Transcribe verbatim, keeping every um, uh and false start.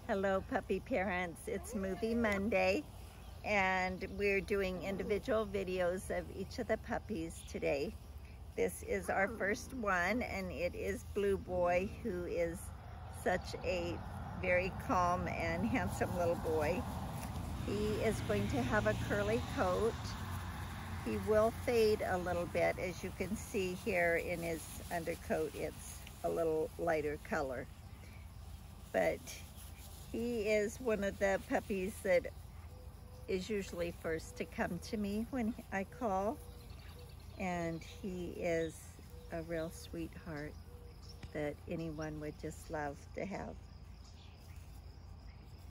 Hello puppy parents, it's Movie Monday and we're doing individual videos of each of the puppies today. This is our first one and it is Blue Boy, who is such a very calm and handsome little boy. He is going to have a curly coat. He will fade a little bit, as you can see here in his undercoat. It's a little lighter color, but he is one of the puppies that is usually first to come to me when I call, and he is a real sweetheart that anyone would just love to have.